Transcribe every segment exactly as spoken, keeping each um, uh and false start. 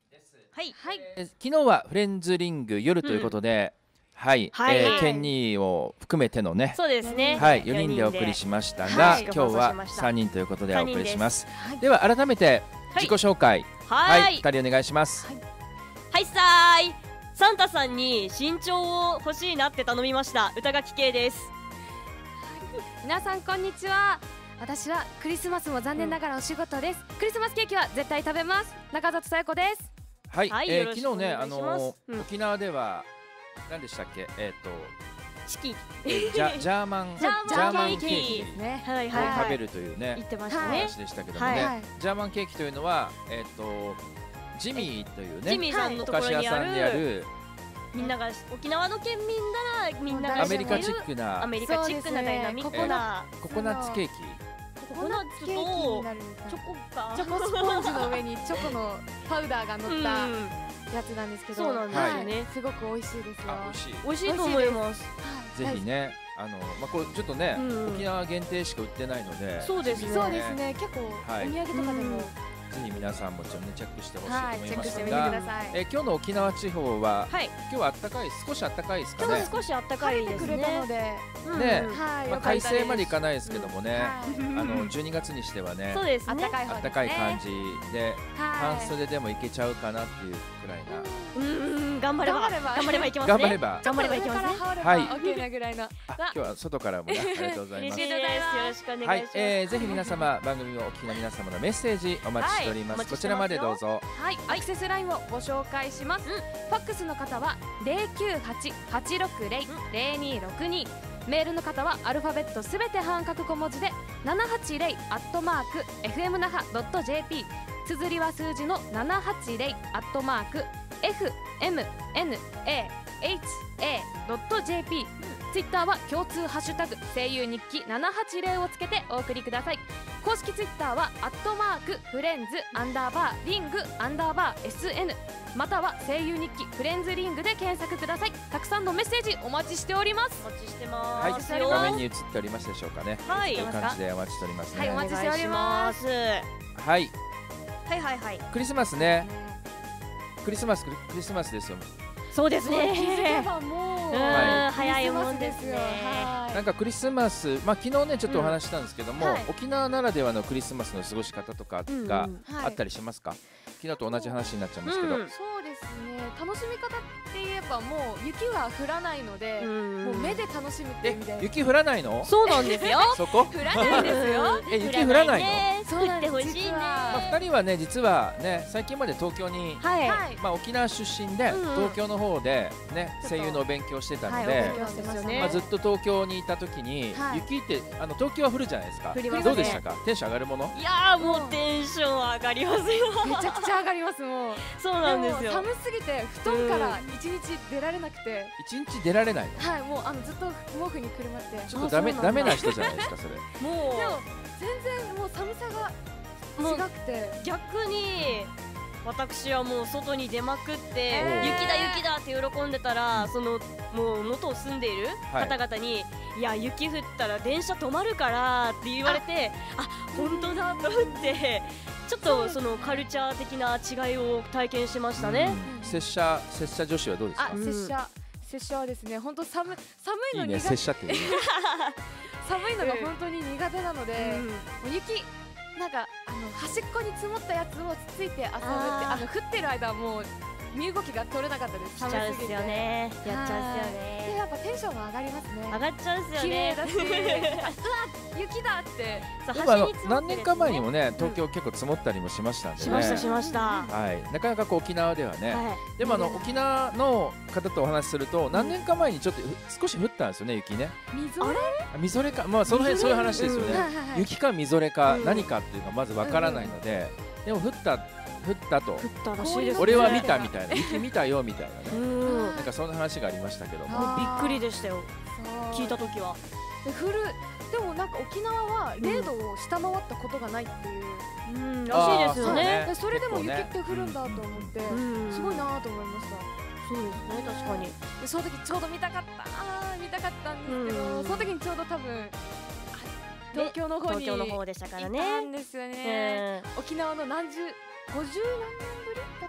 はい、はい、 えー昨日はフレンズリング夜ということで、はい、 はいえーケンニーを含めてのね、 そうですね。 はい、よにんでお送りしましたが、 はい今日はさんにんということでお送りします。 はいでは改めて自己紹介、 はい、 はい、ふたりお願いします。 はい、はいさーい。サンタさんに身長を欲しいなって頼みました。歌垣圭です。 皆さんこんにちは。私はクリスマスも残念ながらお仕事です。クリスマスケーキは絶対食べます。中里紗友子です。 はい、 はいえーよろしくお昨日ね、あ願いしますのーうん沖縄では何でしたっけ、えっ、とチキン。 ジャジャーマンジャーマンケーキケーキですね。 はいをはい。 食べるというね、 言ってましたね。 話でしたけどもね、 はいジャーマンケーキというのは、えっ、とジミーというね、 ジミーさんのおところにあ菓子屋さんである、 るみんなが沖縄の県民ならみんながアメリカ知ってるチックなアメリカチックなダイナミックなココナッツケーキ。 ココナッツケーキにとなるみたいチョコか。 チョコスポンジの上にチョコのパウダーが乗ったうんやつなんですけど、 そうなんですよねはいすごく美味しいですよ。 あ、美味しい。 美味しいと思います。 はいぜひね、あのまあこれちょっとね、 うん沖縄限定しか売ってないので、 そうですねそうですね。結構はいお土産とかでも、 ぜひ皆さんもちょっとねチェックしてほしいとはい思いますチェックしてみてくが、 ださい。 え今日の沖縄地方は、 はい。 今日は暖かい、少し暖かいですかね。 今日少し暖かい晴れてくですね。 れたので、 うんねはい。 まあよか快ったです晴までいかないですけどもね、 はいあのじゅうにがつにしてはねそう、ですね。 暖かい方ですね。 暖かい感じで、半はい。 袖でもいけちゃうかなっていうくらいな。 うーん頑張れば頑張れば頑張ればいけますね。 頑張れば頑張ればいけますね。 上から羽織ればはい OK なぐらいの。 あ、今日は外からもね、ありがとうございます嬉しい。です。よろしくお願いしはいま、す。 えー、ぜひ皆様番組をお聞きの皆様のメッセージお待ちしております。 はいお待ちこちらしてますよまでどうぞ。 はい、アクセスラインをご紹介します。 うんファックスの方はゼロきゅうはち はちろくゼロ ゼロにろくに、メールの方はアルファベットすべて半角小文字でななはちゼロアットマーク エフエム那覇ドットジェーピー、綴りは数字のななはちゼロアットマーク エフエムエヌエーエイチエードットジェーピー、ツイッターは共通ハッシュタグ声優日記ななはちゼロをつけてお送りください。公式ツイッターはアットマークフレンズアンダーバーリングアンダーバー エスエヌ、 または声優日記フレンズリングで検索ください。たくさんのメッセージお待ちしております。 お待ちしてはい、 ますよ。 画面に映っておりますでしょうかね。 はいという感じでお待ちしておりますね。 はいお待ちしておりますお願いしはい、 ますはいはいはい。 クリスマスね、クリスマスクリクリスマスですよ。 そうです気づけね。 ばもう、 はい早いもんですね。 はいなんかクリスマス、まあ昨日ねちょっとお話ししたんですけども、 うんはい沖縄ならではのクリスマスの過ごし方とかうんがうんはいあったりしますか？昨日と同じ話になっちゃいますけど。 うんそうですね、楽しみ方って言えばもう雪が降らないので、 うんもう目で楽しむっていうえ意味で、 雪降らないの？ そうなんですよ。 そこ？ 降らないですよ。 え雪降らないの？ ねそうなんです降ってほしいね。 実はまあ、ふたりはね実はね最近まで東京に、 はい。 はい、 まあ、沖縄出身で、 うんうん東京の方で、ね、 ちょっと声優のお勉強してたのはい、 で、 お勉強してましたね。 まあ、ずっと東京にいた時に、 はい雪ってあの東京は降るじゃないですか。 降りますねどうでしたか？テンション上がるもの？ いやーもうテンション上がりますよ。 めちゃくちゃ上がりますもう。 そうなんですよ。 も寒すぎて布団から一日出られなくて、 一日出られないの？ はい、もうあのずっと毛布にくるまって。 ちょっとダメあそうなんだダメな人じゃないですかそれ。 もでも全然もう寒さがもう違くて、 う逆に私はもう外に出まくって、 えー雪だ雪だって喜んでたら、そのもう元を住んでいるはい方々に、い、や雪降ったら電車止まるからって言われて、あ本当だと思ってちょっとそのカルチャー的な違いを体験しましたね。 うん拙者拙者女子はどうですあか？、 拙者拙者はですね、本当寒寒いいいねの苦手、 拙者っていうね。 寒いのが本当に苦手なので、 うんもう雪なんかあの端っこに積もったやつをつついて遊ぶって、 あーあの降ってる間はもう身動きが取れなかったです。 しちゃうんですよね。やっちゃうんですよでね。 やっぱテンションが上がりますね。 上がっちゃうんですよ綺麗ね。 だし、あうわ雪だって。 そうでもあの端に積もってるやつね何年か前にもね東京結構積もったりもしましたんでね。 しましたしました。 はい、なかなかこう沖縄ではね、 はい。 でもあの沖縄の方とお話しすると何年か前にちょっと少し降ったんですよね雪ね。 みぞれ。 あみぞれか、まあその辺そういう話ですよね。 はいはいはい雪かみぞれかうん何かっていうのがまずわからないので、でも降った降ったと降ったらしいですね。 俺は見たみたいな雪見たよみたいなうね、 ん。 なんかそんな話がありましたけども、 あびっくりでしたよ。 そう聞いた時は。 で降るでもなんか沖縄は零度を下回ったことがないっていう、 うん。らしいですよね。 でそれでも雪っ結構ねて降るんだと思って、 うん。 すごいなと思いました。 そうですね。確かに。 でその時ちょうど見たかったあー見たかったんですけど、 うんその時にちょうど多分あ東京の方に東京の方でしたからいたね。 んですよね、 え沖縄の何十ごじゅう何年ぶりだっ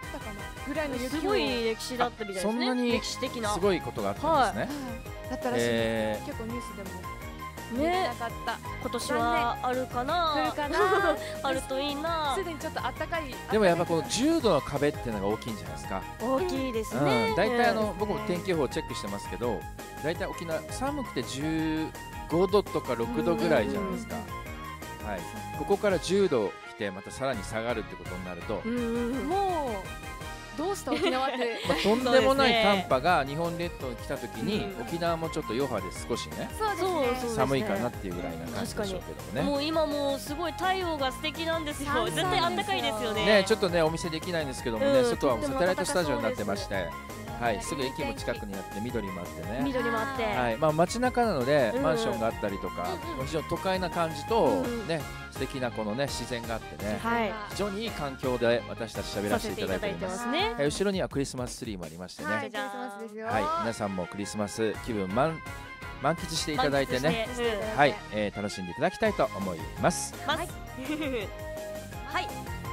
ってたかなぐらいの雪をすごい歴史だったみたいですね。 そんなに歴史的なすごいことがあったんですね。 はいだったらしいです、 えー結構ニュースでも見れねなかった、 今年はあるかな。 来るかなあるといいな。 すでにちょっとあったかいでもやっぱこのじゅうどの壁っていうのが大きいんじゃないですか。 大きいですうん、 ね。 大体あのうん僕も天気予報チェックしてますけど、大体沖縄寒くてじゅうごどとかろくどぐらいじゃないですか。はい。ここからじゅうど来てまたさらに下がるってことになると、 うんうんうんもうどうした沖縄ってまあ、とんでもないそうですね寒波が日本列島に来た時に、 うん沖縄もちょっと余波で少しねそうですねそうそう寒いかなっていうぐらいな感じでしょうけどもね。 もう今もうすごい太陽が素敵なんですよ。 そうなんですよ絶対あったかいですよね。 ね、ちょっとねお見せできないんですけどもね、 うん外はもうとってもサテライトスタジオになってまして、はい、 ねすぐ駅も近くにあって緑もあってね、 緑もあって、 はい、まあ街中なのでうんマンションがあったりとか、 うんうん非常に都会な感じと、 うんね素敵なこのね自然があってね、 はい非常にいい環境で私たち喋らさせていせていただいただいております。 てますね。 はい、後ろにはクリスマスツリーもありましてね、 はいクリスマスですよはい、皆さんもクリスマス気分満満喫していただいてね、 満喫してうんはい、えー楽しんでいただきたいと思います。 ます。 はいはい。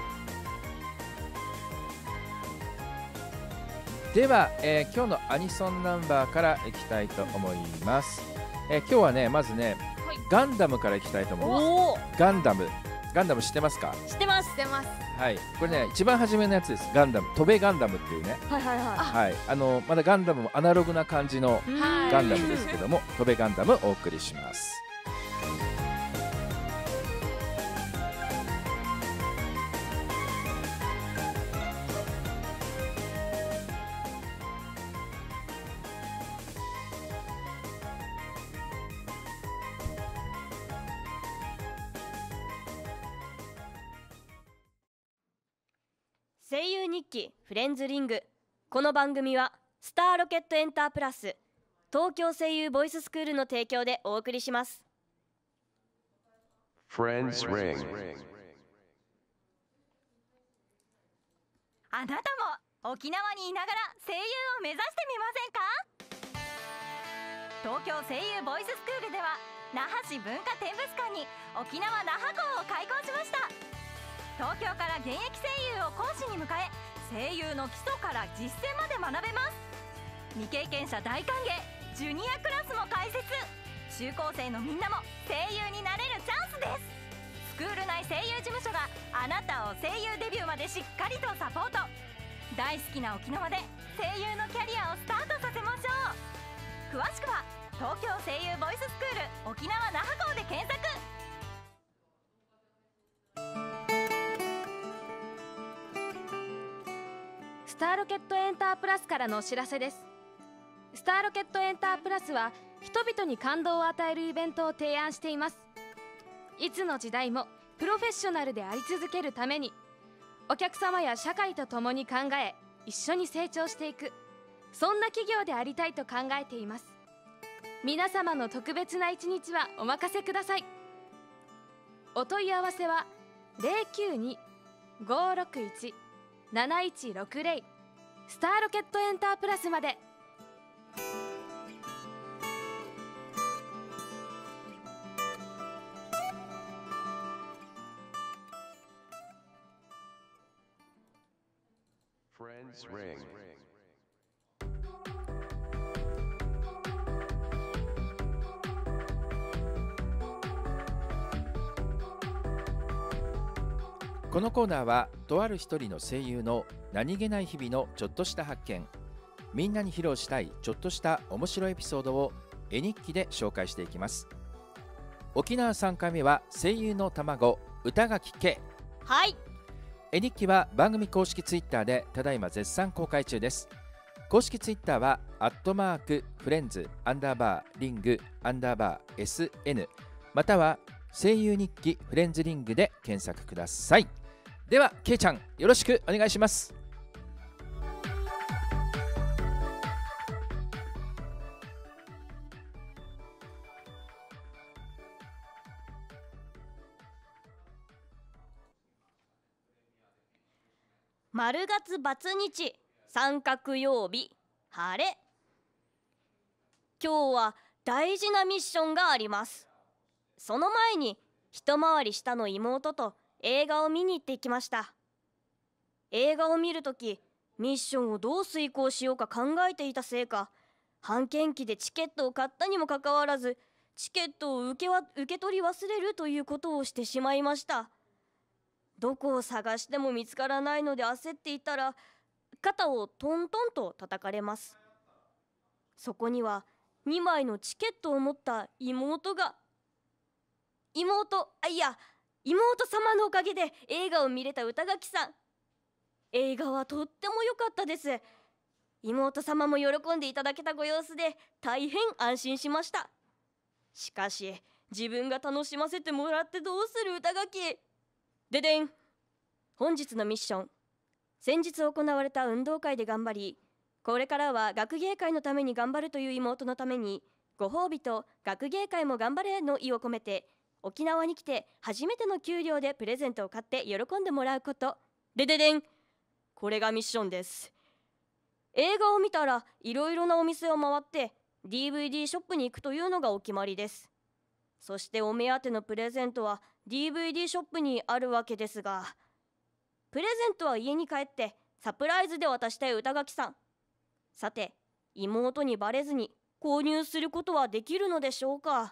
では、えー今日のアニソンナンバーからいきたいと思います。えー今日はねまずね、 はいガンダムからいきたいと思います。 おお、 ガンダムガンダム知ってますか？ 知ってますし。てますはい、これね一番初めのやつです。ガンダム、飛べガンダムっていうね、 はいはいははい、あのまだガンダムもアナログな感じのい。 はいガンダムですけども、飛べガンダムをお送りします。 声優日記フレンズリング。この番組はスターロケットエンタープラス、東京声優ボイススクールの提供でお送りします。 Friends Ring. あなたも沖縄にいながら声優を目指してみませんか？東京声優ボイススクールでは那覇市文化展物館に沖縄那覇校を開校しました。東京から現役声優を講師に迎え、声優の基礎から実践まで学べます。未経験者大歓迎、ジュニアクラスも開設。中高生のみんなも声優になれるチャンスです。スクール内声優事務所があなたを声優デビューまでしっかりとサポート。大好きな沖縄で声優のキャリアをスタートさせましょう。詳しくは東京声優ボイススクール沖縄那覇校で検索。 スターロケットエンタープラスからのお知らせです。スターロケットエンタープラスは人々に感動を与えるイベントを提案しています。いつの時代もプロフェッショナルであり続けるために、お客様や社会と共に考え一緒に成長していく、そんな企業でありたいと考えています。皆様の特別な一日はお任せください。お問い合わせは ゼロきゅうに ごーろくいち なないちろくゼロ スターロケットエンタープラスまで。 Friends Ring. このコーナーはとある一人の声優の何気ない日々のちょっとした発見、みんなに披露したいちょっとした面白いエピソードを絵日記で紹介していきます。沖縄さんかいめは声優の卵歌垣圭。 はい。 絵日記は番組公式ツイッターでただいま絶賛公開中です。公式ツイッターはアットマークフレンズアンダーバーリングアンダーバー エスエヌ または声優日記フレンズリングで検索ください。ではけいちゃんよろしくお願いします。 丸月バツ日、三角曜日、晴れ。今日は大事なミッションがあります。その前に一回り下の妹と映画を見に行ってきました。 映画を見るときミッションをどう遂行しようか考えていたせいか、半券機でチケットを買ったにもかかわらずチケットを受けわ受け取り忘れるということをしてしまいました。どこを探しても見つからないので焦っていたら、肩をトントンと叩かれます。そこにはにまいのチケットを持った妹が。妹あいや妹様のおかげで映画を見れた歌垣さん、映画はとっても良かったです。妹様も喜んでいただけたご様子で大変安心しました。しかし自分が楽しませてもらってどうする歌垣。ででん、本日のミッション。先日行われた運動会で頑張り、これからは学芸会のために頑張るという妹のために、ご褒美と学芸会も頑張れの意を込めて沖縄に来て初めての給料でプレゼントを買って喜んでもらうこと。でででん、これがミッションです。映画を見たらいろいろなお店を回って ディーブイディー ショップに行くというのがお決まりです。そしてお目当てのプレゼントは ディーブイディー ショップにあるわけですが、プレゼントは家に帰ってサプライズで渡したい歌垣さん。さて妹にバレずに購入することはできるのでしょうか。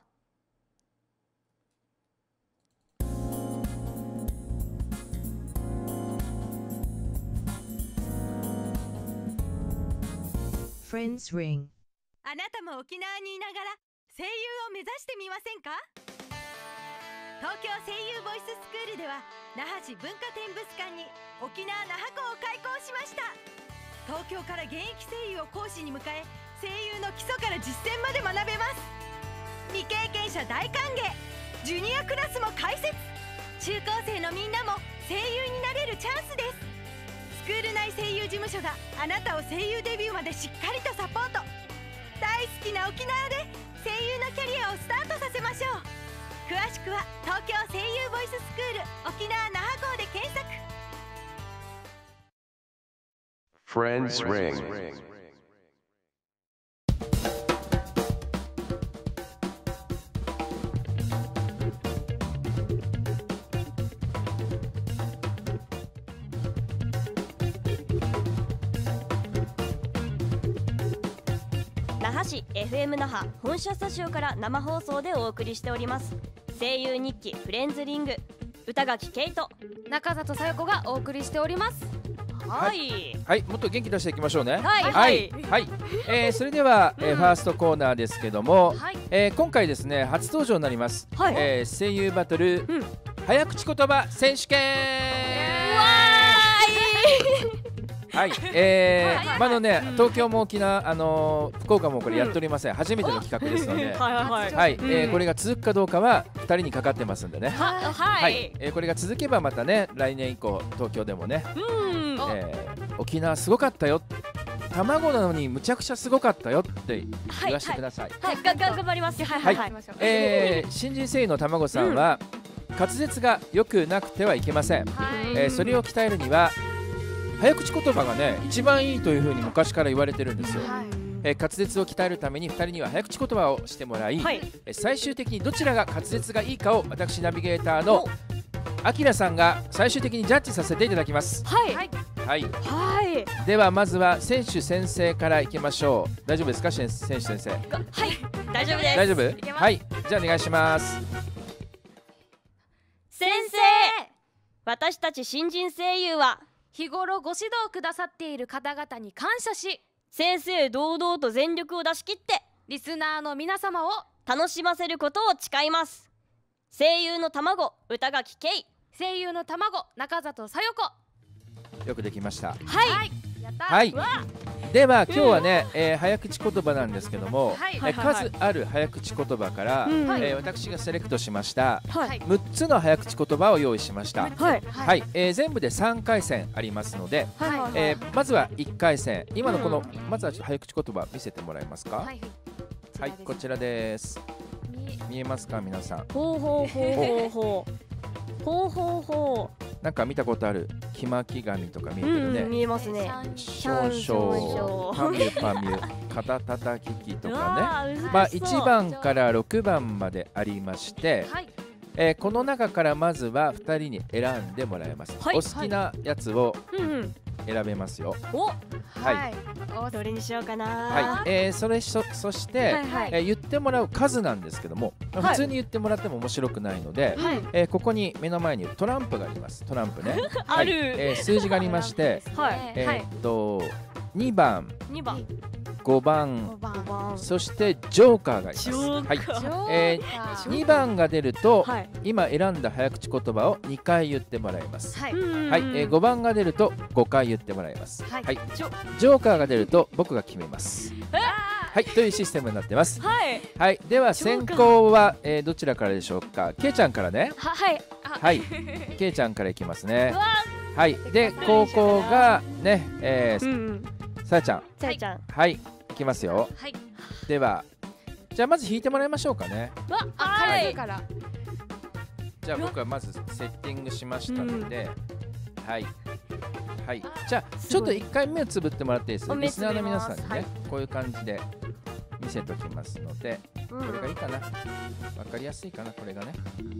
Friends Ring。 あなたも沖縄にいながら声優を目指してみませんか。東京声優ボイススクールでは那覇市文化展物館に沖縄那覇校を開校しました。東京から現役声優を講師に迎え、声優の基礎から実践まで学べます。未経験者大歓迎。ジュニアクラスも開設。中高生のみんなも声優になれるチャンスです。スクール内声優事務所があなたを声優デビューまでしっかりとサポート。大好きな沖縄で声優のキャリアをスタートさせましょう。詳しくは東京声優ボイススクール沖縄那覇校で検索。 Friends Ring。 那覇市 エフエム 那覇本社スタジオから生放送でお送りしております声優日記フレンズリング、歌垣ケイト、 中里さよ子がお送りしております。 はいはい、もっと元気出していきましょうね。 はいはい、はい、えー、それでは、えーうんファーストコーナーですけども、 はいえー今回ですね初登場になります、 はいえー声優バトル、 うん早口言葉選手権。はい、えーはいまだね、 うん東京も沖縄、あのー福岡もこれやっておりません、初めての企画ですので、 はいはいはいはい、 うんえーこれが続くかどうかはふたりにかかってますんでね。 はははいい、えーこれが続けばまたね来年以降東京でもね、 うんおえー沖縄すごかったよ、卵なのにむちゃくちゃすごかったよって言わせてください。 はいがが頑張ります。はいはいはい行きましょう。 えー新人声優の卵さんは、滑舌が良くなくてはいけません、 はいえーそれを鍛えるには早口言葉がね一番いいというふうに昔から言われてるんですよ、 はいえー滑舌を鍛えるためにふたりには早口言葉をしてもらい、 はいえー最終的にどちらが滑舌がいいかを私ナビゲーターのあきらさんが最終的にジャッジさせていただきます。 はいはいはい、 はいではまずは選手先生からいきましょう。大丈夫ですか選選手先生。 はい大丈夫です。 大丈夫けますはい、じゃあお願いします。 先生、私たち新人声優は日頃ご指導くださっている方々に感謝し、 正々堂々と全力を出し切ってリスナーの皆様を楽しませることを誓います。声優の卵歌垣ケイ。 声優の卵中里さよ子。 よくできました。 はい、 はいやったはいわでは今日はね、えー早口言葉なんですけども、 はいえーはいはいはい数ある早口言葉から、 うんはいえー私がセレクトしましたはいはいむっつの早口言葉を用意しました。 はいはい、えー全部でさんかい戦ありますので、 はいはいえーまずはいっかい戦、今のこの、まずはちょっと早口言葉見せてもらえますか。 ははいい、 はいこちらです。 み見えますか皆さん。 ほうほうほうほうほうほうほうほなんか見たことあるきまき紙とか見えう、 てるね。 うん、見えますね。 少々パミュパミュ肩たたき機とかね。 ねまあいちばんからろくばんまでありまして、 はいえーこの中からまずはふたりに選んでもらいます、 はいお好きなやつをうんうん。 選べますよ。 お、 はいおどれにしようかな。 はい、えーそれそそして、 はいはいえー言ってもらう数なんですけども、 はい普通に言ってもらっても面白くないので、 はいえーここに目の前にトランプがあります。トランプねあるはいえー数字がありまして、 はいえはいーっとにばん、 にばん、 ごばん、 ごばんごばん。 そしてジョーカーがあります。 ジョーカーはい、えーにばんが出ると、 はい。 今選んだ早口言葉をにかい言ってもらいます。 はいはい、えーごばんが出るとごかい言ってもらいます。 はいはい、 ジョジョーカーが出ると僕が決めます。はい、というシステムになってます。 はい。 はい、ではジョーカー先行は、えーどちらからでしょうか。けいちゃんからね。 は、はい。 はい、けいちゃんからいきますねう。わはい、で高校がね、えうんー、 うん。 さやちゃん。 さやちゃん。 はい、いきますよ。 はいでは、じゃあまず引いてもらいましょうかね。 わ、 あはい。 カラフからじゃあ僕はまずセッティングしましたので、はい。はい、じゃあすごいちょっと一回目をつぶってもらっていいですか。 お目リスナーの皆さんにね、 つぶりますこういう感じで見せときますので、 ここれがいいかな。わかりやすいかな、これがね。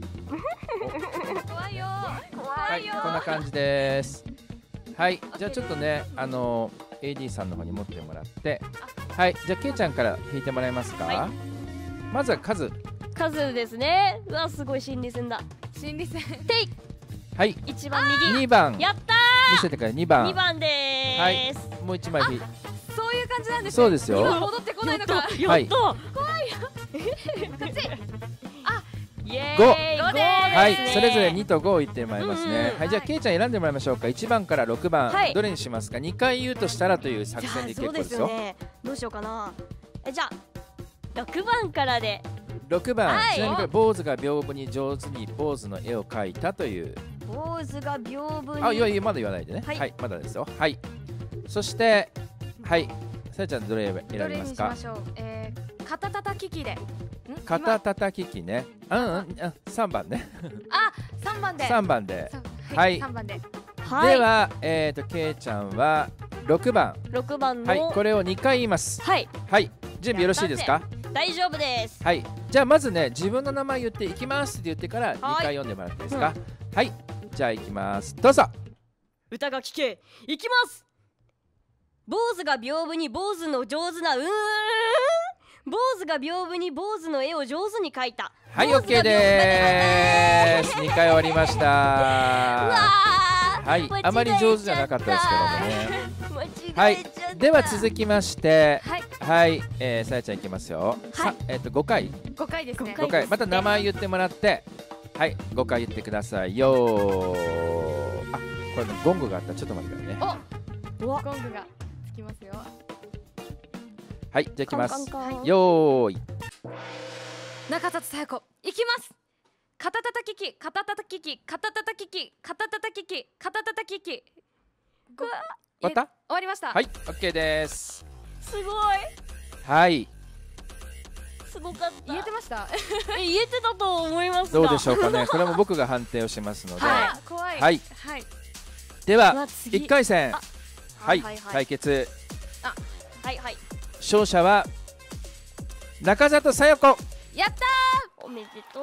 怖いよはい、こんな感じです。はい、じゃあちょっとね、あの エーディー さんの方に持ってもらって、はい、じゃあけいちゃんから引いてもらえますか。 はいまずは数、 数ですね。うわ、すごい心理戦だ。 心理戦てい、 はい、 一番右。 にばん、 やった見せてからにー。 ばん、 にばんでーす。 もういちまい引いそういう感じなんですねそうですよ今戻ってこないのかやった。 はい怖いよ。イエーイ。 ごごはい、 ですねそれぞれにとごを言ってもらいますね。 うんうんはい、じゃあけいちゃん選んでもらいましょうか。いちばんからろくばん、 はいどれにしますか。にかい言うとしたらという作じゃ戦であそうで結構ですすよ。 よね。どうしようかな。え、じゃあろくばんからで。 ろくばん、 はいちなみにこれ坊主が屏風に上手に坊主の絵を描いたという。 坊主が屏風に。 あ、いやいやまだ言わないでね。は、 はいいまだですよ。はい。そして、はい、さやちゃんどれ選どれびますかにしま。しょうえー肩たたき機でん肩たたき機ね。うんうん、うんさんばんね。 あ三番でさんばんで。 さははいい三番ではい。 では、えっ、とけいちゃんはろくばん。 ろくばんの。 はい、これをにかい言います。 はい。 はい、準備よろしいですか。 大丈夫です。 はい、じゃあまずね、自分の名前言っていきますって言ってからにかい読んでもらっていいですか。はい、じゃあいきます。どうぞ。 歌が聞け。いきます。坊主が屏風に坊主の上手なうーん。坊主が屏風に坊主の絵を上手に描いた。 はい、 坊主が OK でーす。にかい終わりました。 うわー。 はい、あまり上手じゃなかったですけどもね。 間違えちゃった。 では続きまして、 はいはい、えー、さやちゃんいきますよ。 はいさえっ、とごかい、 五回ですね五ごかい、また名前言ってもらって、はい、ごかい言ってくださいよー。あ、これねゴングがあった。ちょっと待ってくださいね。 おゴングがつきますよはい、じゃあいきます。 カンカンカンよーい。 中里さや子いきます肩たたき機肩たたき機肩たたき機肩たたき機肩たたき機ご終わった？ 終わりましたはい、OK です。 すごい。 はい、 すごかった。 言えてましたえ、言えてたと思いますが。 どうでしょうかね。これも僕が判定をしますので、 はい怖いはいはいでうわは次いっかい戦、 あはい、 はいはい対決。 はいはい。 勝者は中里さや子。 やったおめでとう。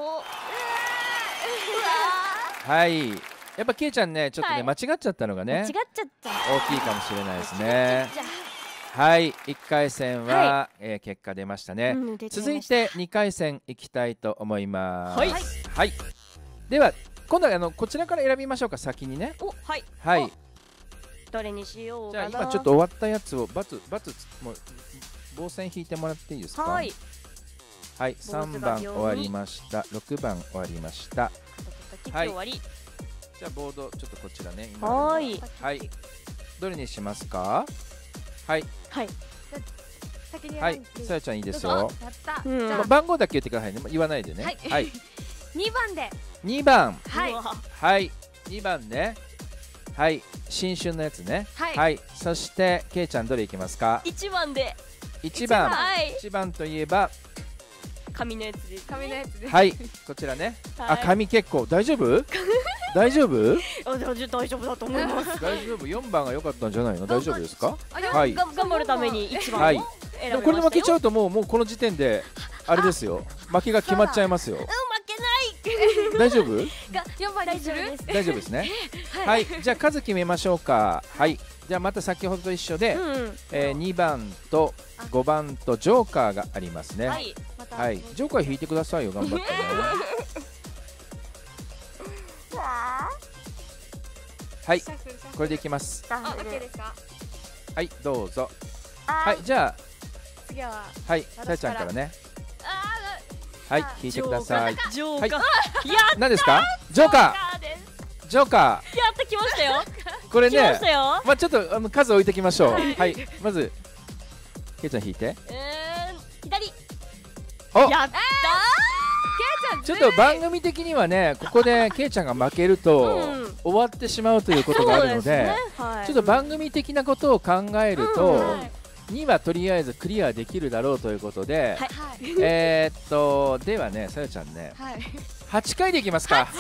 はい、やっぱけいちゃんね、ちょっとね、 はい間違っちゃったのがね間違っちゃった。 大きいかもしれないですね。 じゃはい、いっかい戦は、 はえー結果出ましたあね。 うん出ちゃ続いましたてにかい戦いきたいと思います。 はいはい、では今度はあのこちらから選びましょうか。先にね。 お、はい。 はい、 どれにしようじゃあかな。 今ちょっと終わったやつをバツバツつもう棒線引いてもらっていいですか。 はい。 はい、 坊主がさんばん秒に終わりました。ろくばん終わりました。はい終わり。 じゃあボードちょっとこちらね。今はーい。 はい、どれにしますか。はい、 はい。 先にはい選んで、 さやちゃんいいですどよう。ぞやったうんじゃあま番号だけ言ってくださいね。言わないでね。 はいはい、 にばんでにばん、 はいうわはい、にばんね。はい、新春のやつね。 はいはい、そしてけいちゃんどれいきますか。 一番で。 いちばん、 はい。 いちばんといえば、 紙のやつです。 紙のやつですはい、こちらね。あ、 はい紙結構大丈夫？大丈夫？ あ、大丈夫大丈夫だと思います。 大丈夫。よんばんが良かったんじゃないの？大丈夫ですか？ あやはいが頑張るために一番をはい選びましたよ。 でもこれで負けちゃうともうもうこの時点であれですよ。負けが決まっちゃいますよ。 うん、負けない。 大丈夫？ がよんばん大にする丈夫です。 大丈夫ですね。 ははい、じゃあ数決めましょうか。はい、じゃあまた先ほどと一緒で、 うんえー、にばんとごばんとジョーカーがありますね。はい、 はい。 またはい、ジョーカー引いてくださいよ、頑張ってね。はい、これでいきます。 あ、オッケーですか。 はい、どうぞ。 ははい、じゃ次はあ、はい、さやちゃんからね。はい、引いてください。 ジョーカー。 はいや何ですか？ジョーカーです。 ー、ジョーカやってきましたよ。 ー。これ来まねした、よ。 まあちょっとあの数置いてきましょう。はい、まずけいちゃん引いて。 えー、左。 お、 やったちょっと番組的にはね、ここでけいちゃんが負けるとうん終わってしまうということがあるので、 はいちょっと番組的なことを考えると、 うんにはとりあえずクリアできるだろうということで、 はいはいえーっとではね、さやちゃんね、 はいはちかいでいきますか。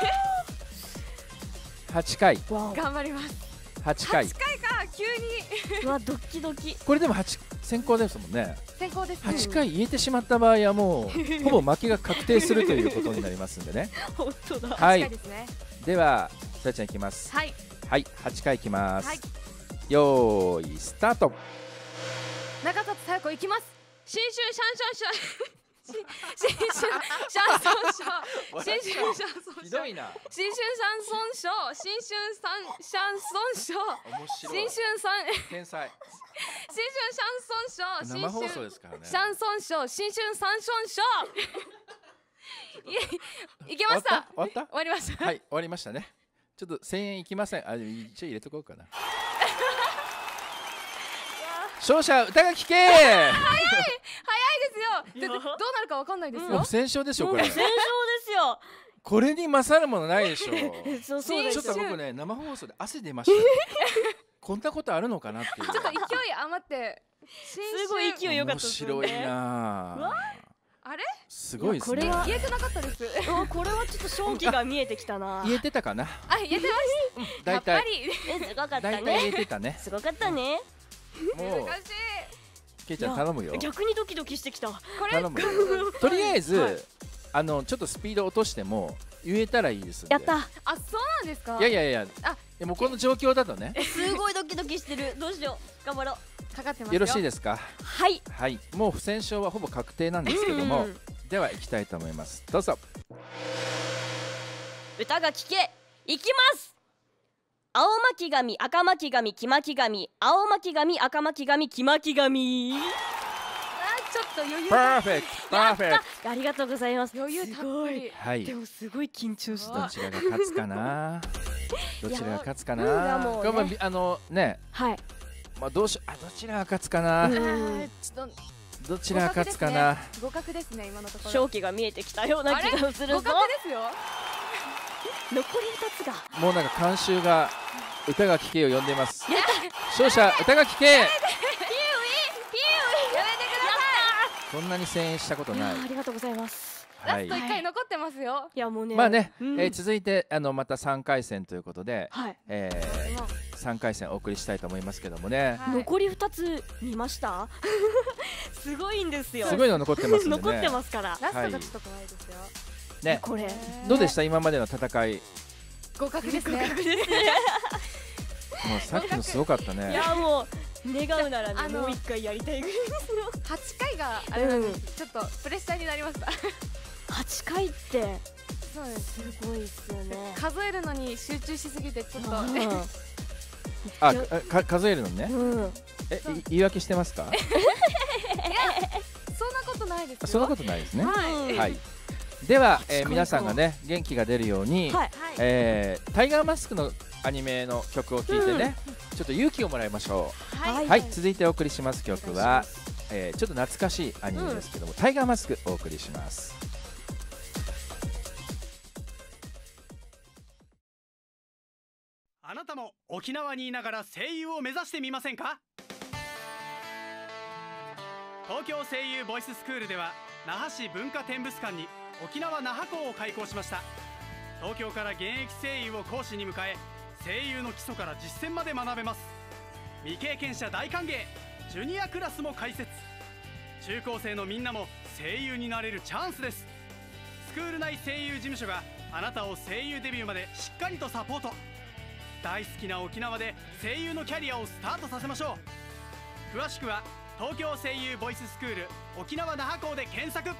はちかい、 わ頑張ります。 はちかい。 はちかいか急におうわドキドキ。 これでもはち先行ですもんね。 先行ですね。 はちかい言えてしまった場合はもうほぼ負けが確定するということになりますんでね。 本当だ。 ははちかいい、 ですね。 ではさやちゃんいきます。 はいはい、はちかいいきます。 はいよーいスタート。 中田紗友子いきます。新春シャンシャンシャン新春シャンソンショー新春シャンソンショーひどいな。 新春シャンソンショー新春サンシャンソンショー面白い。 新春サン天才。 新春シャンソンショー生放新春送ですからね。 シャンソンショー新春サンションショーいいけました。 終わった？ 終わりました。 はい、終わりましたね。ちょっとせんえんいきません。あ、一応入れとこうかな。勝者歌が聞け。 早いですよ。だってどうなるかわかんないですよもう不。戦勝でしょこれ。 もう戦勝ですよ。 これに勝るものないでしょ。 そうそうでちょすよ。 っと僕ね、生放送で汗出ましたよ。こんなことあるのかなっていう。 ちょっと勢い余って新春すごい勢い良かったですよね。 面白いなあ。 あれすごいですね。 いやこれは言えてなかったです。 あこれはちょっと勝機が見えてきたな。 言えてたかな。 あ言えてました。や大体っぱりえすごかった大体言えね。 てたね。 すごかったね。 もう難しい。 けいちゃん頼むよ。 逆にドキドキしてきた。 これ頼むよ。とりあえず、 はいあのちょっとスピード落としても言えたらいいですんで。 やった。 あそうなんですか。 いやいやいや。 あでもこの状況だとね。 すごいドキドキしてる。どうしよう。頑張ろう。 かかってますよ。 よろしいですか。 はい。 はい。もう不戦勝はほぼ確定なんですけども、 うんでは行きたいと思います。どうぞ。 歌が聞け。いきます。青巻紙、赤巻紙、黄巻紙、青巻紙、赤巻紙、黄巻紙。 あちょっと余裕パがーフェクト。パーフェクありがとうございます。 余裕たっぷり。 ト。はい。 でもすごい緊張しどた。 ちらが勝つかな。どちらが勝つかいやな。 うんもうねこれもあのね、 はい。 まあどうしあどちらが勝つかな。 うんあーちょっとどちらが勝つかな。 互角ですね今のところ。 勝機が見えてきたような気がするぞ互。角ですよ。 残りふたつが。 もうなんか監修が歌が聞けを呼んでいます。勝者歌が聞け。そんなに声援したことないいやー。ありがとうございます。 はいラスト。一回残ってますよ。 いやもうね。 まあね、 うんえー続いてあのまたさんかい戦ということで、 はい。 えもうー、さんかい戦お送りしたいと思いますけどもね。 はい残りふたつ見ました？すごいんですよ。 すごいの残ってますんでね。 残ってますから。 ラストがちょっと怖いですよ。 ね。 これ。 どうでした今までの戦い。 互角ですね。 もうさっきのすごかったいね。 やもう願うならあのねもう一回やりたいぐらいですよ。 はちかいがあれなんです。ちょっとプレッシャーになりました。 はちかいってそうです。 すごいですよね。 数えるのに集中しすぎてちょっと。 うんあ、か数えるのね。 うん。 え、い言い訳してますか？ そんなことないですよ。 あそんなことないですね。 はい。 はい。では、えー近いか皆さんがね元気が出るように、 はい。 はい。 えータイガーマスクのアニメの曲を聴いてね、ちょっと勇気をもらいましょはう。はい、続いてお送りします曲は、えーちょっと懐かしいアニメですけども、タイガーマスクお送りします。 あなたも沖縄にいながら声優を目指してみませんか？東京声優ボイススクールでは那覇市文化展物館に沖縄那覇校を開校しました。東京から現役声優を講師に迎え、声優の基礎から実践まで学べます。未経験者大歓迎。ジュニアクラスも開設。中高生のみんなも声優になれるチャンスです。スクール内声優事務所があなたを声優デビューまでしっかりとサポート。大好きな沖縄で声優のキャリアをスタートさせましょう。詳しくは東京声優ボイススクール沖縄那覇校で検索。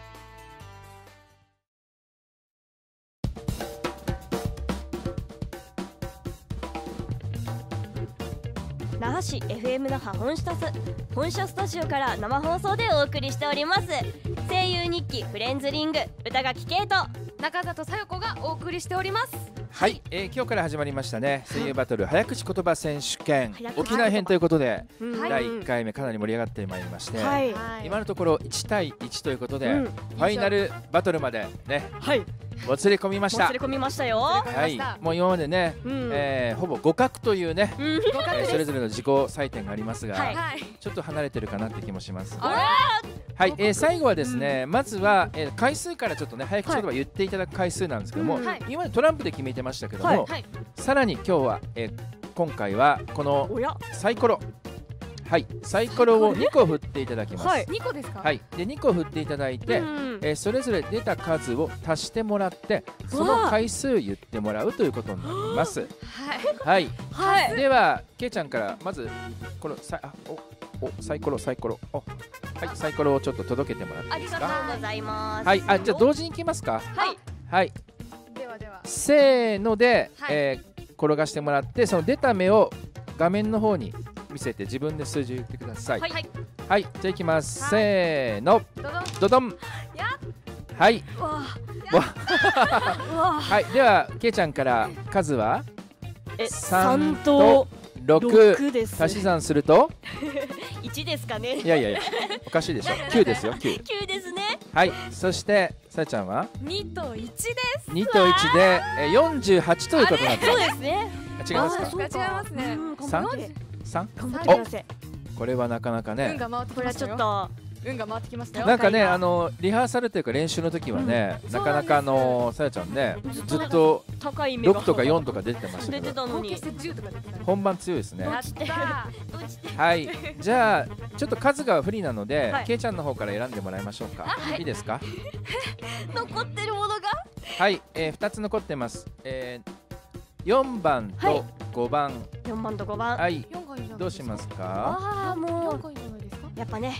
那覇市 エフエム 那覇本社ス本社スタジオから生放送でお送りしております声優日記フレンズリング歌垣圭と中里さよ子がお送りしております。 はい、えー、今日から始まりましたね声優バトル早口言葉選手権早口言葉沖縄編ということで、 うんはいだいいっかいめかなり盛り上がってまいりまして、 はい今のところいちたいいちということで、 うんファイナルバトルまでねはいもつれ込みました。 もつれ込みましたよ。 はい、もう今までね、 うんえーほぼ互角というね、 うんえーそれぞれの自己採点がありますが、 はいはい。 ちょっと離れてるかなって気もします。 あはい、えー最後はですね、まずは、えー回数からちょっとね早口言葉言っていただく回数なんですけども、 うんはい今までトランプで決めてましたけども、 はいはい。 さらに今日は、えー今回はこのおやサイコロ、はい、サイコロをにこ振っていただきます。 はいにこですか？ はい、でにこ振っていただいて、 うんえーそれぞれ出た数を足してもらってその回数言ってもらうということになります。 はい。 はい、 はいではけいちゃんからまずこのさあおおサイコロサイコロおはいサイコロをちょっと届けてもらってありがといいですか。 うございます。 はい、あじゃあ同時にいきますか。 はいはい、 ではでは。 せーので、 はいえー転がしてもらってその出た目を画面の方に見せて自分で数字を言ってください。 はいはい。 はい、じゃあいきます。 はいせーの、 どどん。 ドドン。 やはい、 うわわうわはい、ではけいちゃんから数はえ三三とろく六です。 足し算すると一ですかね。 いやいやいやおかしいでしょきゅうですよきゅう。 九ですね。 はい、そしてさやちゃんはにといちです。 にといちでえーよんじゅうはちということになってそうまですね。 す。違いますかあーそう違いますねうん頑三張ってさん頑張ってください。 これはなかなか運ねが回ってきこれはちましたよ。 ょっと運が回ってきましたよ。 なんかね高いなあのリハーサルというか練習の時はね、 うんなかなかあのさやちゃんねずっとずっと高い目がろくとかよんとか出てました出けどてたのに合計してじゅうとか出てたね。 本番強いですね。 やったー。 落ちてはい、じゃあちょっと数が不利なので、 はいけいちゃんの方から選んでもらいましょうか。いいですか。 残ってるものがはい、えー、ふたつ残ってます。えー、よんばんはいとごばん、 四番と五番。 はい、 よんがいいじゃないどうしますか。 ああもうよんがいいじゃないですか？ やっぱね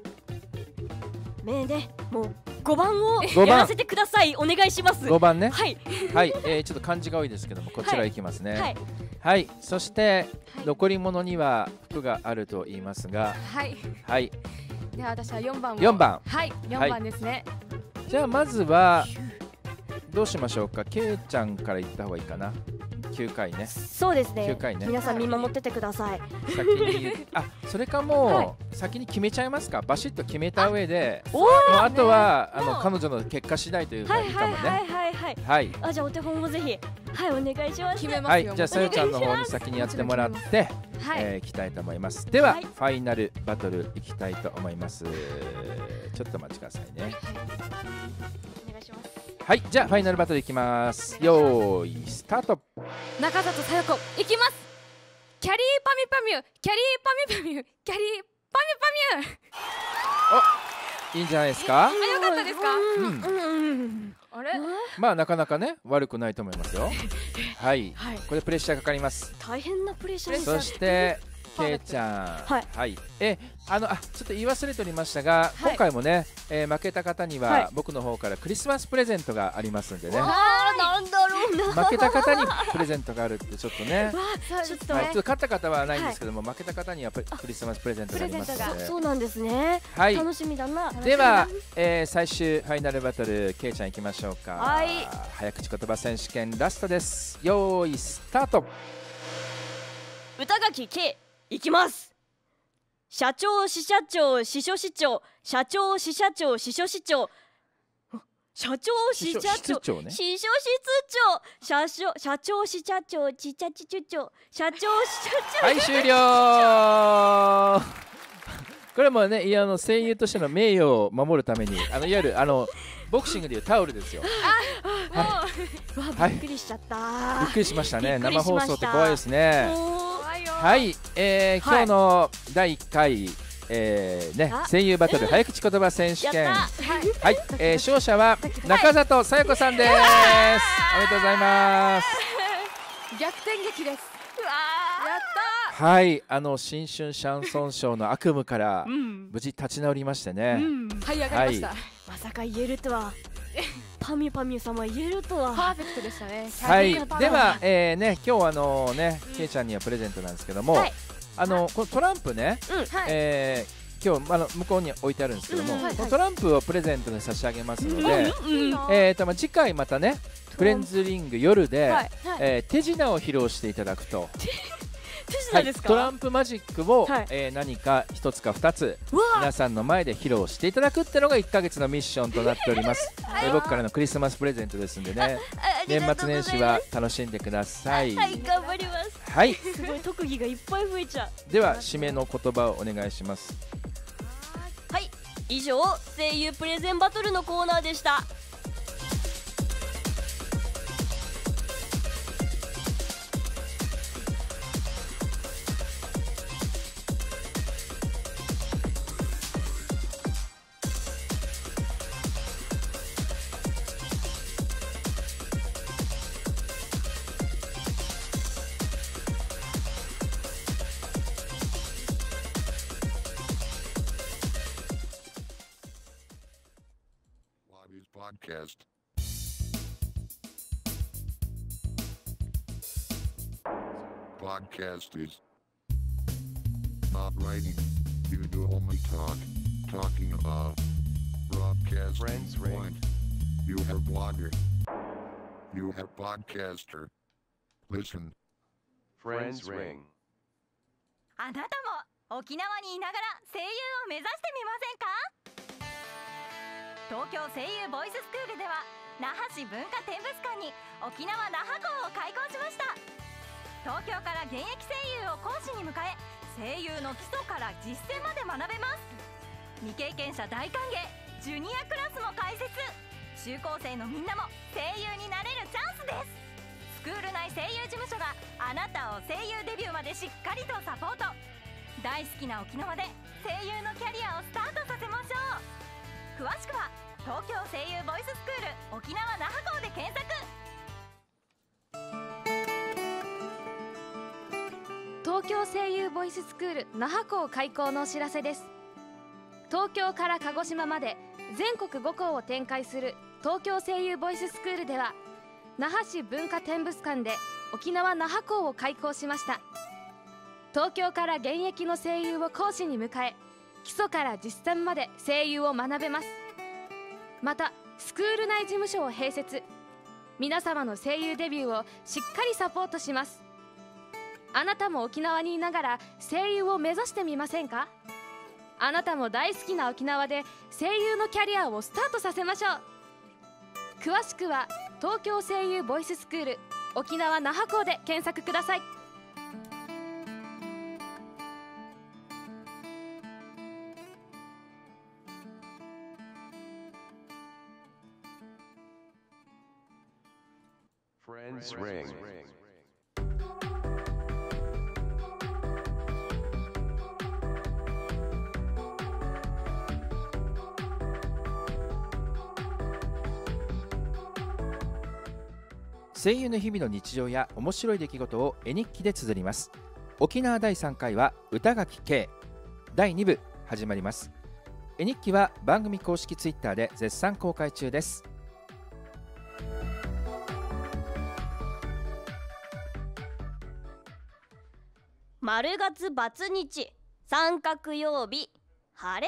めねもう五番をごばんやらせてください。お願いします。 ごばんね。 はいはい、えー、ちょっと漢字が多いですけども、こちらいきますね。 はいはい、そして、 はい残り物には服があると言いますが、 はい。 はい、 では私はよんばんを。 よんばん。 はい。よんばんですね。 じゃあまずはどうしましょうか。けいちゃんから言った方がいいかな。きゅうかいね。 そうですねきゅうかいね皆さん見守っててください。 先に言うあそれかもう、 はい先に決めちゃいますか。バシッと決めた上でおもうあとはあのもう彼女の結果次第というかはいいいかもね。 はいはいはいはい。 はいあじゃあお手本をぜひはいお願いします。 決めますよ。 はい、じゃあさよちゃんの方に先にやってもらって、 はい。 えーいきたいと思います。では、 はいファイナルバトルいきたいと思います。ちょっとお待ちくださいね。 お願いします。 はい、じゃあファイナルバトルいきます。よーいスタート。 中里さよ子いきます。キャリーパミュパミュキャリーパミュパミュキャリーパミュパミュ。 いいんじゃないですか。 あよかったですか？ うんうんうんあれ？ まあなかなかね悪くないと思いますよ。はい、 はいこれプレッシャーかかります。 大変なプレッシャーです。 そしてけいちゃん、 はいえあのあちょっと言い忘れておりましたが、 はい今回もね、えー負けた方には、 はい僕の方からクリスマスプレゼントがありますんでね。 あーなんだろうな。 負けた方にプレゼントがあるってちょっとね。 ちょっとはい、ちょっと勝った方はないんですけども、負けた方にはプレクリスマスプレゼントがありますので。 そうなんですね。 はい。 楽しみだな。 では、えー最終ファイナルバトルけいちゃんいきましょうか。 はい早口言葉選手権ラストです。よーいスタート。 歌垣圭いきます。社長支社長支所市長社長支社長支所市長社長支社長室長ね。 支所室長社長社長支社長ちっちゃちちゅ長社長支社長はい終了。これもねいやあの声優としての名誉を守るためにあのいわゆるあのボクシングでいうタオルですよ。 うわはいびっくりしちゃった。 びっくりしましたね。 びっくり生しました放送って怖いですね。 おー怖いよ。 はい、えーはい今日のだいいっかい、 えーね、 あ声優バトル早口言葉選手権、 やったはい、えー勝者は中里さよ子さんです。おめでとうございます。 逆転劇です。 うわやっはい、あの新春シャンソンショーの悪夢からうん無事立ち直りましてね、 うんたー這い上がりました、 はまさか言えるとはパミュパミュ様言えるとは。 パーフェクトでしたね。 はい、 キャリーパーでは、えーね、今日あのね、けいちゃんにはプレゼントなんですけども、 はいあのこのトランプね、 うんはい、 えー今日あの向こうに置いてあるんですけども、 うんはいこのトランプをプレゼントで差し上げますので、 うんえーとまあ次回またね、フレンズリング夜で、 はいえー手品を披露していただくと、 手はい品ですか。 トランプマジックを、 はいえー何か一つか二つうわ皆さんの前で披露していただくってのがいっかげつのミッションとなっております。えー僕からのクリスマスプレゼントですんでね、 あり年がとうございます末年始は楽しんでください。 はい頑張ります。 はい、 すごい特技がいっぱい増えちゃう。 では締めの言葉をお願いします。 はい以上声優プレゼンバトルのコーナーでした。 Lobby's podcast. Podcast is not writing. You do only talk. Talking about broadcast. Friends ring. Point. You have blogger. You have podcaster. Listen. Friends ring. あなたも沖縄にいながら声優を目指してみませんか？東京声優ボイススクールでは那覇市文化展物館に沖縄那覇校を開校しました。東京から現役声優を講師に迎え、声優の基礎から実践まで学べます。未経験者大歓迎、ジュニアクラスも開設。中高生のみんなも声優になれるチャンスです。スクール内声優事務所があなたを声優デビューまでしっかりとサポート。大好きな沖縄で声優のキャリアをスタートさせましょう。詳しくは東京声優ボイススクール沖縄那覇校で検索。 東京声優ボイススクール那覇校開校のお知らせです。東京から鹿児島まで全国ご校を展開する東京声優ボイススクールでは、那覇市文化展物館で沖縄那覇校を開校しました。東京から現役の声優を講師に迎え、基礎から実践まで声優を学べます。またスクール内事務所を併設、皆様の声優デビューをしっかりサポートします。あなたも沖縄にいながら声優を目指してみませんか？あなたも大好きな沖縄で声優のキャリアをスタートさせましょう。詳しくは東京声優ボイススクール沖縄那覇校で検索ください。 Friends ring. .声優の日々の日常や面白い出来事を絵日記で綴ります。沖縄だいさんかいは歌垣K、だいに部始まります。絵日記は番組公式ツイッターで絶賛公開中です。 丸月バツ日、三角曜日、晴れ。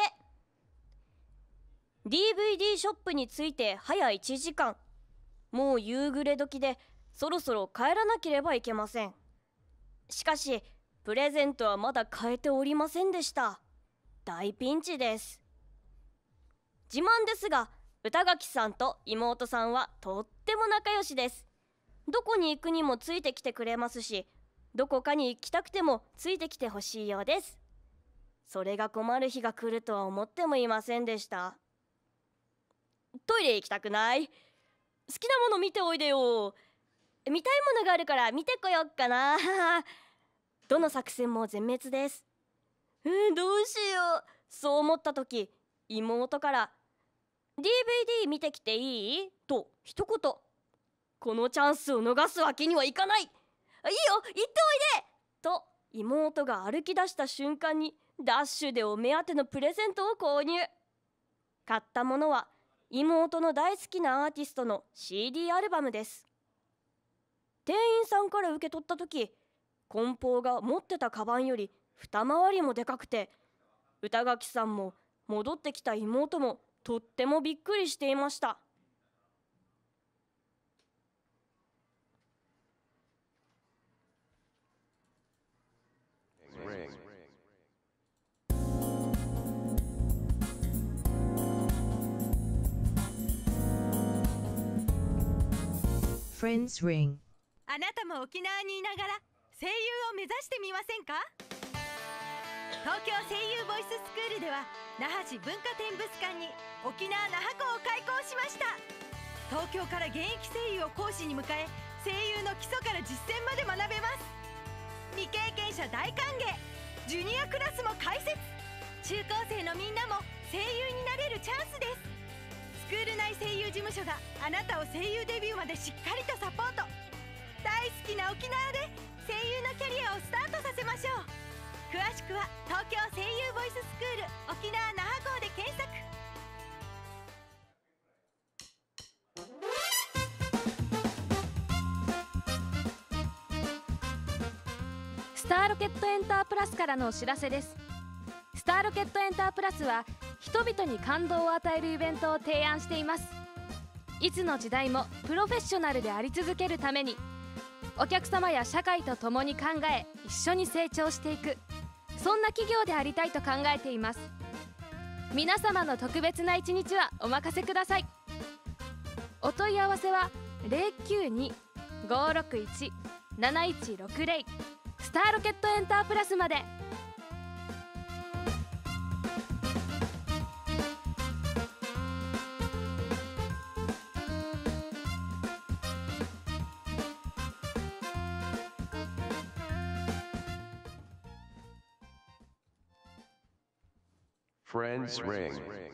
ディーブイディー ショップに着いて早いちじかん。もう夕暮れ時でそろそろ帰らなければいけません。しかしプレゼントはまだ買えておりませんでした。大ピンチです。自慢ですが歌垣さんと妹さんはとっても仲良しです。どこに行くにもついてきてくれますし、どこかに行きたくてもついてきてほしいようです。それが困る日が来るとは思ってもいませんでした。トイレ行きたくない？好きなもの見ておいでよ。見たいものがあるから見てこよっかな。どの作戦も全滅です。うん、どうしよう。 そう思った時、妹から「ディーブイディー 見てきていい?」と一言。このチャンスを逃すわけにはいかない。いいよ、行っておいでと妹が歩き出した瞬間にダッシュでお目当てのプレゼントを購入。買ったものは妹の大好きなアーティストの シーディー アルバムです。店員さんから受け取った時、梱包が持ってたカバンより二回りもでかくて、歌垣さんも戻ってきた妹もとってもびっくりしていました。 Ring. Friends Ring. あなたも沖縄にいながら声優を目指してみませんか？東京声優ボイススクールでは那覇市文化展物館に沖縄那覇校を開校しました。東京から現役声優を講師に迎え、声優の基礎から実践まで学べます。未経験者大歓迎。ジュニアクラスも開設。中高生のみんなも声優になれるチャンスです。スクール内声優事務所があなたを声優デビューまでしっかりとサポート。大好きな沖縄で声優のキャリアをスタートさせましょう。詳しくは東京声優ボイススクール沖縄那覇校で検索。 スターロケットエンタープラスからのお知らせです。スターロケットエンタープラスは人々に感動を与えるイベントを提案しています。いつの時代もプロフェッショナルであり続けるために、お客様や社会と共に考え一緒に成長していく、そんな企業でありたいと考えています。皆様の特別な一日はお任せください。お問い合わせは ゼロきゅうに ごーろくいち なないちろくゼロ スターロケットエンタープラスまで。 Friends Ring.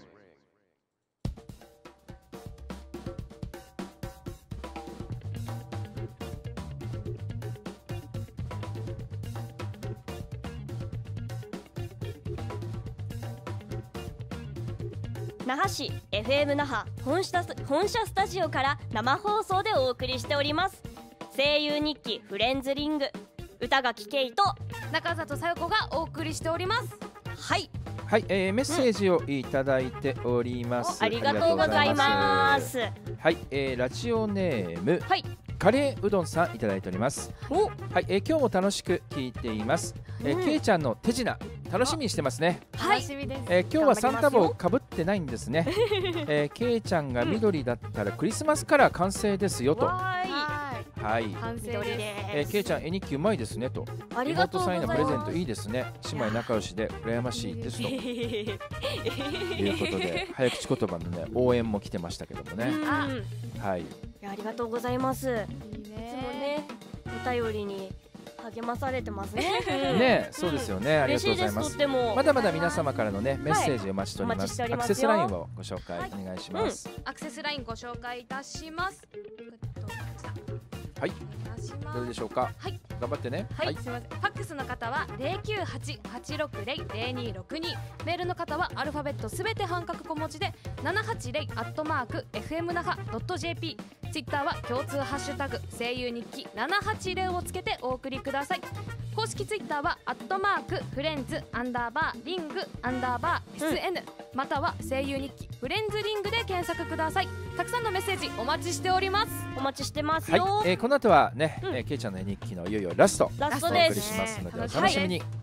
Ring 那覇市 エフエム 那覇本社本社スタジオから生放送でお送りしております。声優日記フレンズリング、歌垣圭と中里小夜子がお送りしております。 はいはい、えー、メッセージをいただいております、 うん、ありがとうございます。 はい、えー、ラジオネーム、はい、カレーうどんさんいただいております。 お、 はい、えー、今日も楽しく聞いています。えー、けいちゃんの手品楽しみにしてますね。 はい、楽しみです。 えー、今日はサンタ帽かぶってないんですね。えー、けいちゃんが緑だったらクリスマスカラー完成ですよと。はい、 完成です。 えー、けいちゃん絵日記うまいですねと。 ありがとうございます。 妹さんへのプレゼントいいですね。姉妹仲良しで羨ましいですと。いうことで早口言葉のね応援も来てましたけどもね。はい。いや、ありがとうございます。いいね。 つもねお便りに励まされてますね。 ね、そうですよね。ありがとうございます。まだまだ皆様からのねメッセージをお待ちしております。アクセスラインをご紹介お願いします。 アクセスラインご紹介いたします。 はい、どれでしょうか。 はい、 頑張ってね。 はい、すみません。ファックスの方はゼロきゅうはち はちろくゼロ ゼロにろくに、メールの方はアルファベットすべて半角小文字でななはちゼロアットマーク エフエム 那覇 ドット ジェーピー、ツイッターは共通ハッシュタグ声優日記ななはちゼロをつけてお送りください。公式ツイッターはアットマークフレンズアンダーバーリングアンダーバー エスエヌ、うん、または声優日記フレンズリングで検索ください。たくさんのメッセージお待ちしております。 お待ちしてますよ。 はい、えー、この後はね、うん、えー、けいちゃんの絵日記のいよいよラストラストお送りしますのでお楽しみに。はい、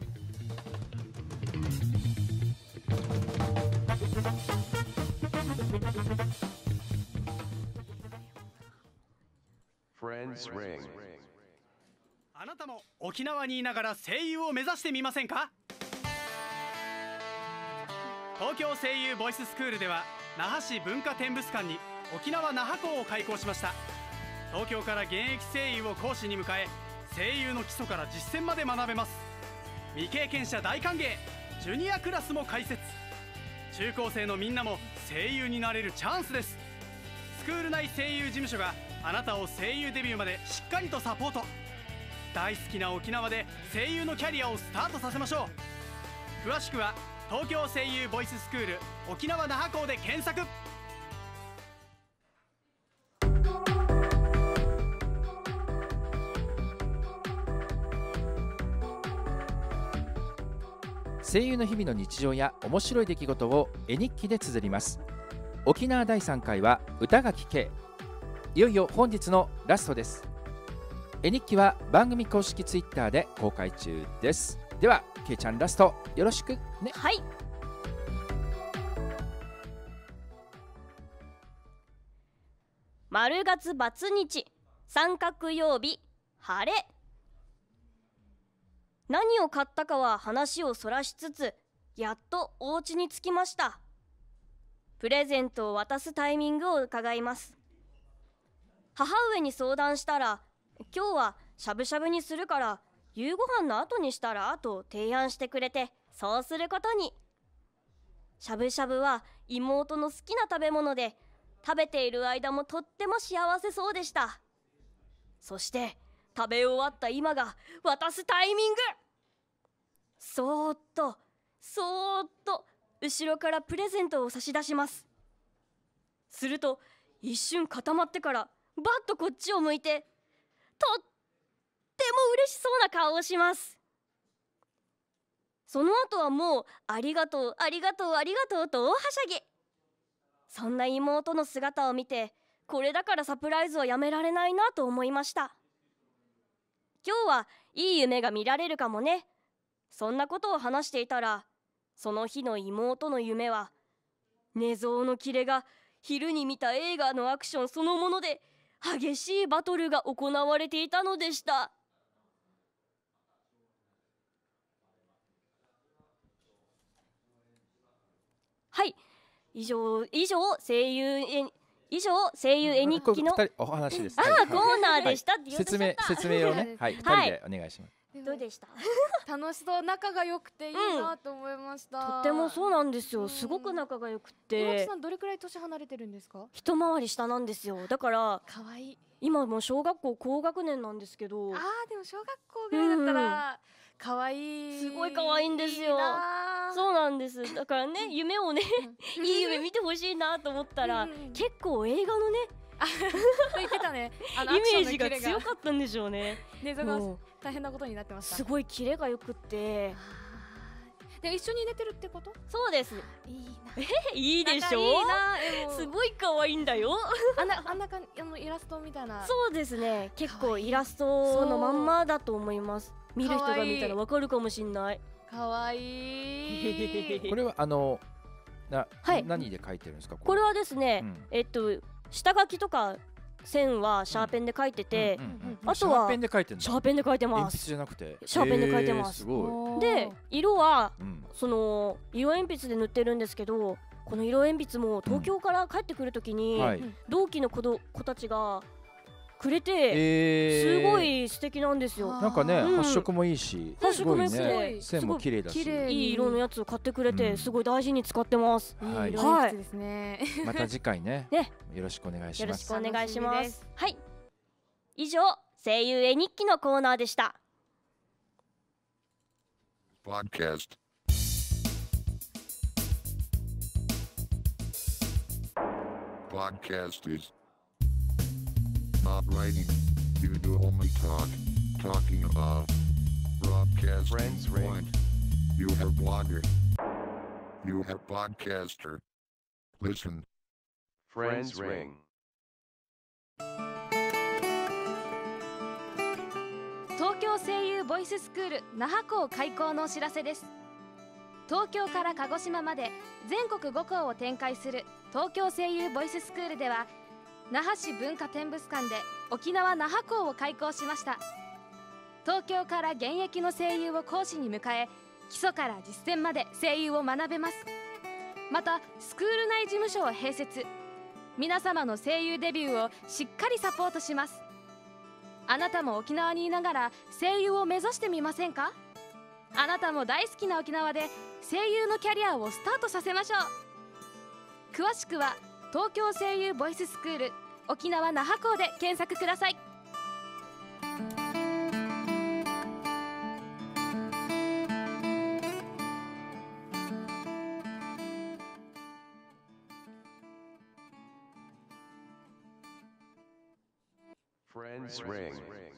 Friends Ring。 あなたも沖縄にいながら声優を目指してみませんか？東京声優ボイススクールでは那覇市文化展物館に沖縄那覇校を開校しました。東京から現役声優を講師に迎え、声優の基礎から実践まで学べます。未経験者大歓迎。 ジュニアクラスも開設。中高生のみんなも声優になれるチャンスです。スクール内声優事務所があなたを声優デビューまでしっかりとサポート。大好きな沖縄で声優のキャリアをスタートさせましょう。詳しくは東京声優ボイススクール沖縄那覇校で検索。 声優の日々の日常や面白い出来事を絵日記で綴ります。沖縄だいさんかいは歌が聴け。いよいよ本日のラストです。絵日記は番組公式ツイッターで公開中です。ではけいちゃん、ラストよろしくね。 はい。丸月バツ日、三角曜日、晴れ。何を買ったかは話をそらしつつ、やっとお家に着きました。プレゼントを渡すタイミングを伺います。母上に相談したら、今日はしゃぶしゃぶにするから夕ご飯の後にしたらと提案してくれて、そうすることに。しゃぶしゃぶは妹の好きな食べ物で、食べている間もとっても幸せそうでした。そして食べ終わった今が渡すタイミング。そーっとそーっと後ろからプレゼントを差し出します。すると一瞬固まってからバッとこっちを向いて、とっても嬉しそうな顔をします。その後はもうありがとうありがとうありがとうと大はしゃぎ。そんな妹の姿を見て、これだからサプライズはやめられないなと思いました。今日はいい夢が見られるかもね。そんなことを話していたら、その日の妹の夢は寝相のキレが昼に見た映画のアクションそのもので、激しいバトルが行われていたのでした。はい、以上以上声優え以上声優絵日記のふたりお話です。 あはいーコーナーでしたって言おうとし説明ちゃった。 説明をね、はい、ふたりでお願いします。 どうでした？ 楽しそう、仲が良くていいなと思いました。 とってもそうなんですよ。すごく仲が良くて、 妹さんどれくらい年離れてるんですか？ 一回り下なんですよ。だから可愛い。 今もう小学校高学年なんですけど、 あーでも小学校ぐらいだったら可愛い。 すごい可愛いんですよ。そうなんです。だからね、夢をねいい夢見てほしいなと思ったら、 うんうん結構映画のね言ってたね。あのイメージがアクションのキレ強かったんでしょうね。 ね、それがもう大変なことになってました。 すごいキレが良くって。 で一緒に寝てるってこと？ そうです。 いいな。 いいでしょ仲いいな。えもうすごい可愛いんだよ。 あんなあんなかあのイラストみたいな。 そうですね。結構イラストのまんまだと思います。見る人が見たらわかるかもしんない。 可愛い。 これはあのな、 はい何で書いてるんですか？ これはですね、 うんえっと下書きとか線はシャーペンで書いてて、 うんうんうんあとはシャーペンで書いてるんだ。 シャーペンで書いて鉛筆ます。 じゃなくてシャーペンで書いてますえーすごい。 で色はうんその色鉛筆で塗ってるんですけど、この色鉛筆も東京から帰ってくるときに、 はい。 同期の子ど子たちがくれて、 えーすごい素敵なんですよ。 なんかね、 うん発色もいいし、 発色も良くすごいねて、 線も綺麗だし、 すごい綺麗いい色のやつを買ってくれて、 うんすごい大事に使ってます。 はいいい色鉛筆ですね。 また次回ね、 ねよろしくお願いします。 よろしくお願いしま。 楽しみですはい。以上、声優絵日記のコーナーでした。 Podcast. Podcast is not writing. You do only talk. Talking about broadcast. Friends ring. Point. You have blogger. You have podcaster. Listen. Friends ring. 東京声優ボイススクール那覇校開校のお知らせです。東京から鹿児島まで全国ご校を展開する東京声優ボイススクールでは、那覇市文化展物館で沖縄那覇校を開校しました。東京から現役の声優を講師に迎え、基礎から実践まで声優を学べます。またスクール内事務所を併設、皆様の声優デビューをしっかりサポートします。あなたも沖縄にいながら声優を目指してみませんか？ あなたも大好きな沖縄で声優のキャリアをスタートさせましょう。詳しくは東京声優ボイススクール沖縄那覇校で検索ください。 Friends Ring.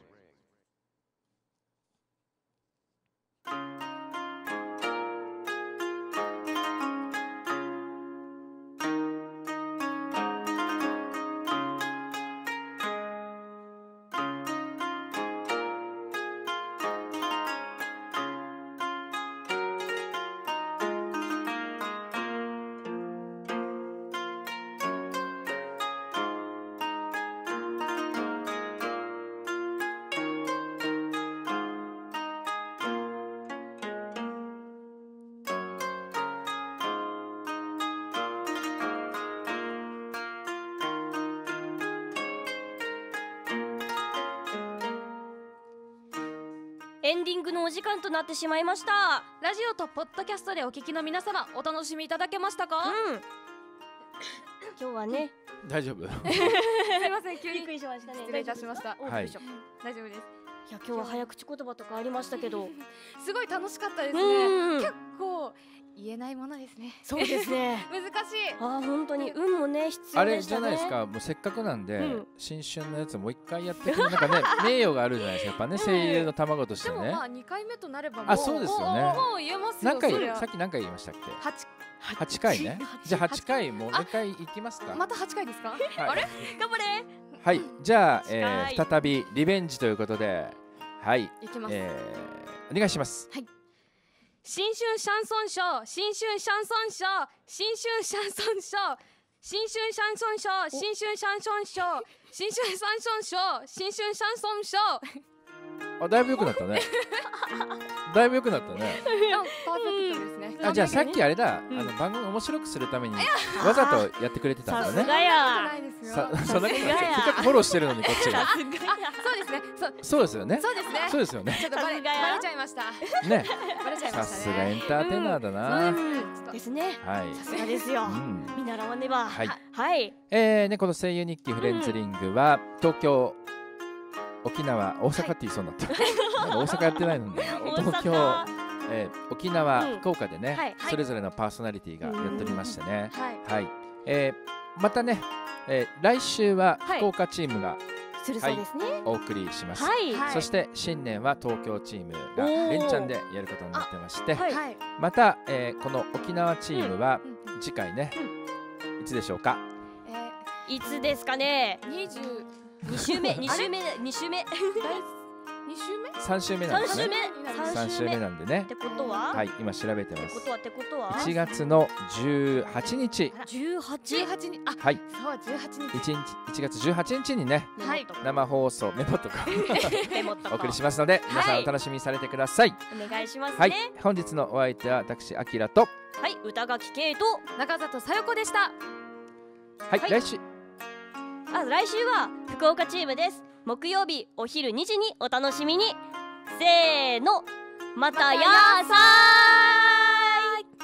エンディングのお時間となってしまいました。 ラジオとポッドキャストでお聞きの皆様、お楽しみいただけましたか？ うん。今日はね。 大丈夫？ すいません、急にびっくりしましたね。 失礼いたしました。 はい。 大丈夫です。 いや、今日は早口言葉とかありましたけど、 すごい楽しかったですね。結構言えないものですね。 そうですね。 難しい。 ああ、本当に運もね、必要でしたね。 あれじゃないですか。もうせっかくなんで、新春のやつもう一回やってくる、なんかね、名誉があるじゃないですか。やっぱね、声優の卵としてね。 でもまあ二回目となればもう、 あ、そうですよね。 もう言えますよ。 何回、さっき何回言いましたっけ？ 八。 八回ね。じゃあ八回もう一回いきますか。 また八回ですか？ あれ？ 頑張れ。 はい、じゃあ、えー、再びリベンジということで、はい、 いきます。 えー、お願いします。 はい。新春シャンソンショー、新春シャンソンショー、新春シャンソンショー、新春シャンソンショー、新春シャンソンショー、新春シャンソンショー、新春シャンソンショー。 あ、だいぶ良くなったね。だいぶ良くなったね。 パーフェクトですね。 あ、じゃあさっきあれだ、あの番組面白くするためにわざとやってくれてたんだね。 さすがや。 さ、そんなことない。せっかくフォローしてるのにこっちが。 そうですね。そう。 そうですよね。 そうですね。 そうですよね。 ちょっとバレバレちゃいました。 ね。 バレちゃいましたね。 さすがエンターテイナーだな。 ですね。 はい。 さすがですよ。見習わねば。 はい。 はい。 えーね、この声優日記フレンズリングは東京、沖縄、大阪って言いそうになった。大阪やってないのに、東京、えー、沖縄、福岡でね、それぞれのパーソナリティがやっておりましてね。はい。えー、またね、えー、来週は福岡チームが、はい、お送りします。そして新年は東京チームが連チャンでやることになってまして、また、えー、この沖縄チームは次回ね、いつでしょうか？ いつですかね？ にじゅうに週目、に週目、に週目。 に週目？ 三週目なんですね。三週目なんでね。 ってことは？ はい、今調べてます。 ってことはってことは？ いちがつのじゅうはちにち。 じゅうはち？ じゅうはちにち。あ、 はい。 そう、じゅうはちにち。 いちにち、いちがつじゅうはちにちにね、生放送メモとかお送りしますので、皆さんお楽しみにされてください。 お願いしますね。 はい、本日のお相手は私あきらと、 はい、歌垣圭と中里さよこでした。 はい、来週。 あ、来週は福岡チームです。木曜日お昼にじにお楽しみに。せーの、またやーさー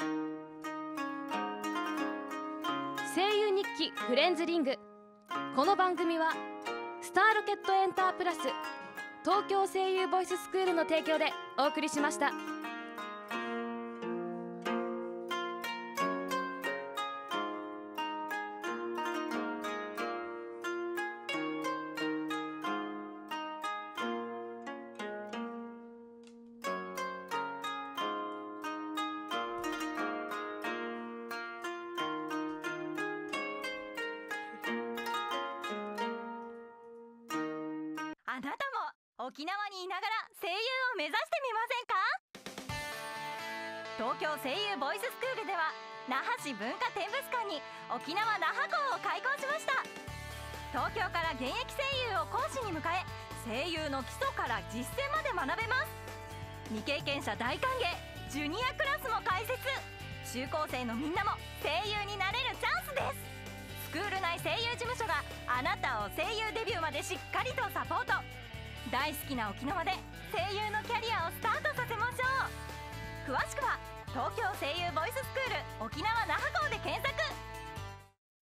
い。声優日記フレンズリング。この番組はスターロケットエンタープラス、東京声優ボイススクールの提供でお送りしました。 あなたも沖縄にいながら声優を目指してみませんか？東京声優ボイススクールでは那覇市文化展物館に沖縄那覇校を開校しました。東京から現役声優を講師に迎え、声優の基礎から実践まで学べます。未経験者大歓迎、ジュニアクラスも開設。中高生のみんなも声優になれるチャンスです。スクール内声優事務所があなたを声優デビューまでしっかりとサポート。大好きな沖縄で声優のキャリアをスタートさせましょう。 詳しくは東京声優ボイススクール沖縄那覇校で検索。